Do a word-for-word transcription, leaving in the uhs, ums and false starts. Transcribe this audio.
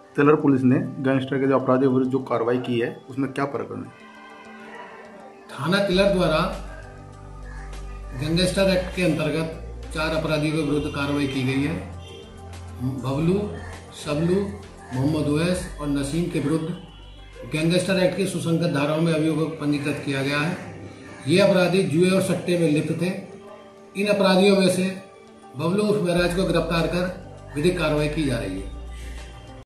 तिलर पुलिस ने गैंगस्टर के जो अपराधियों विरुद्ध जो कार्रवाई की है उसमें क्या प्रकरण है? थाना तिलर द्वारा गैंगस्टर एक्ट के अंतर्गत चार अपराधियों के विरुद्ध कार्रवाई की गई है। बबलू, सबलू, मोहम्मद उवैस और नसीम के विरुद्ध गैंगस्टर एक्ट की सुसंगत धाराओं में अभियोग पंजीकृत किया गया है। ये अपराधी जुए और सट्टे में लिप्त थे। इन अपराधियों में से बबलू उर्फ महराज को गिरफ्तार कर विधिक कार्रवाई की जा रही है।